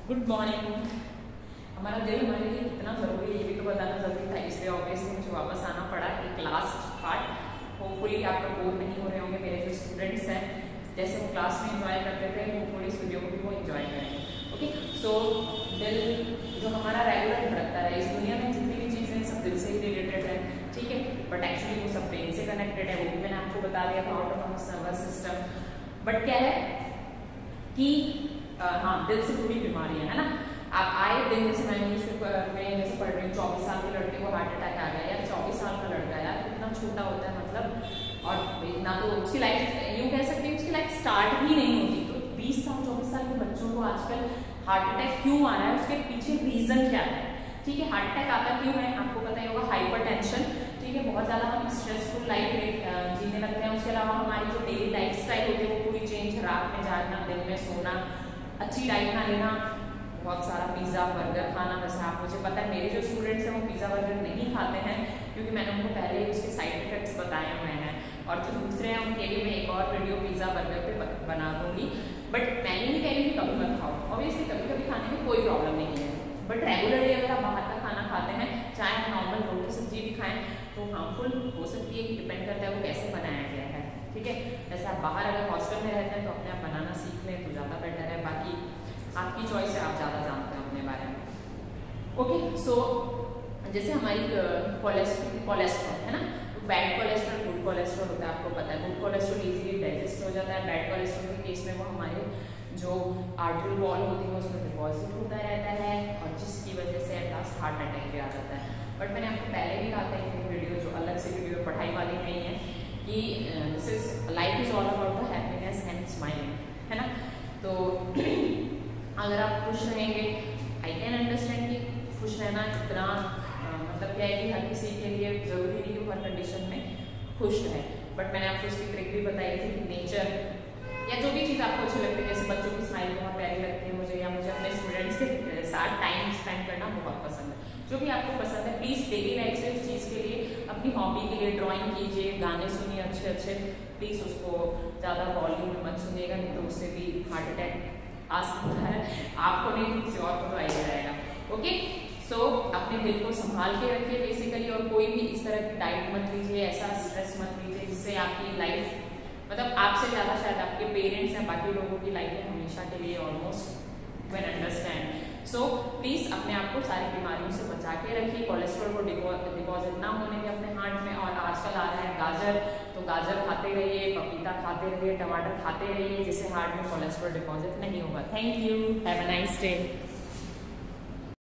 Good morning. हमारा दिल हमारे लिए कितना ज़रूरी है ये भी तो बताना ज़रूरी था, इसलिए ऑब्वियसली मुझे वापस आना पड़ा एक लास्ट पार्ट। होपफुली आप लोग बोर नहीं हो रहे होंगे, मेरे जो स्टूडेंट्स हैं जैसे वो क्लास में इंजॉय करते थे होपफुली इस वीडियो को भी वो इंजॉय करेंगे। ओके, सो दिल जो हमारा रेगुलर धड़कता है, इस दुनिया में जितनी भी चीज़ें सब दिल से ही रिलेटेड है, ठीक है, बट एक्चुअली वो सब ब्रेन से कनेक्टेड है, वो भी मैंने आपको बता दिया था, ऑटोनॉमस नर्वस सिस्टम। बट क्या है कि हाँ, दिल से जुड़ी बीमारियां है ना। आप आए दिन जैसे मैं न्यूज़पेपर में जैसे पढ़ रही हूँ 24 साल के लड़के को हार्ट अटैक आ गया, यार 24 साल का लड़का यार कितना छोटा होता है, मतलब, और ना तो उसकी लाइफ यूँ कह सकते हैं उसकी लाइफ स्टार्ट भी नहीं होती। तो 20 साल 24 साल के बच्चों को आजकल हार्ट अटैक क्यों आ रहा है, उसके पीछे रीजन क्या है, ठीक है। हार्ट अटैक आता क्यों है आपको पता ही होगा, हाइपर टेंशन, ठीक है, बहुत ज़्यादा हम स्ट्रेसफुल लाइफ जीने लगते हैं। उसके अलावा हमारी जो डेली लाइफ स्टाइल होती है वो पूरी चेंज, रात में जागना, दिन में सोना, अच्छी डाइट ना लेना, बहुत सारा पिज़्ज़ा बर्गर खाना। वैसे आप मुझे पता है मेरे जो स्टूडेंट्स हैं वो पिज़्ज़ा बर्गर नहीं खाते हैं क्योंकि मैंने उनको पहले ही उसके साइड इफेक्ट्स बताए हुए हैं, और जो दूसरे हैं उनके लिए मैं एक और वीडियो पिज़्ज़ा बर्गर पे बना दूंगी। बट मैं ये नहीं कह रही कि कभी मत खाओ, ऑब्वियसली कभी कभी खाने में कोई प्रॉब्लम नहीं है, बट रेगुलरली अगर आप बाहर का खाना खाते हैं, चाहे आप नॉर्मल रोटी सब्जी भी खाएं, तो हार्मफुल हो सकती है, कि डिपेंड करता है वो कैसे बनाया गया है, ठीक है। जैसे आप बाहर अगर हॉस्टल में रहते हैं तो अपने आप बनाना सीख लें तो ज़्यादा बेटर है, बाकी आपकी चॉइस है, आप ज़्यादा जानते हैं अपने बारे में। ओके, सो जैसे हमारी कोलेस्ट्रॉल है ना, तो बैड कोलेस्ट्रॉल गुड कोलेस्ट्रॉल होता है, आपको पता है। गुड कोलेस्ट्रॉल इजीली डाइजेस्ट हो जाता है, बैड कोलेस्ट्रॉल के केस में वो हमारे जो आर्टरी वॉल होती है उसमें डिपॉजिट होता रहता है, और जिसकी वजह से एट लास्ट हार्ट अटैक भी आ जाता है। बट मैंने आपको पहले भी कहा था कि वीडियो जो अलग से वीडियो पढ़ाई वाली नहीं है, कि this is life is all about the happiness and smiling, है ना। तो अगर आप खुश रहेंगे, आई कैन अंडरस्टैंड कि खुश रहना इतना मतलब क्या है कि हर किसी के लिए ज़रूरी नहीं कि हर कंडीशन में खुश रहे, बट मैंने आपको उसकी ट्रिक भी बताई थी कि नेचर या जो भी चीज़ आपको अच्छी लगती है, जैसे बच्चों की स्माइल बहुत प्यारी लगती है मुझे, या मुझे अपने स्टूडेंट्स के साथ टाइम स्पेंड करना बहुत पसंद है। जो भी आपको पसंद है प्लीज़ डेली लाइफ से उस चीज़ के लिए, अपनी हॉबी के लिए ड्राइंग कीजिए, गाने सुनिए अच्छे अच्छे, प्लीज़ उसको ज़्यादा वॉल्यूम में मत सुनिएगा, नहीं तो उससे भी हार्ट अटैक आ सकता है, आपको नहीं किसी और को तो आइए जाएगा। ओके, सो अपने दिल को संभाल के रखिए बेसिकली, और कोई भी इस तरह की डाइट मत लीजिए, ऐसा स्ट्रेस मत लीजिए जिससे आपकी लाइफ, मतलब आपसे ज़्यादा शायद आपके पेरेंट्स हैं, बाकी लोगों की लाइफ है हमेशा के लिए almost can understand. So please अपने आप को सारी बीमारियों से बचा के रखिए, कोलेस्ट्रॉल को डिपॉजिट ना होने दें अपने हार्ट में। और आजकल आ रहा है गाजर, तो गाजर खाते रहिए, पपीता खाते रहिए, टमाटर खाते रहिए, जिससे हार्ट में कोलेस्ट्रॉल डिपॉजिट नहीं होगा। Thank you, have a nice day.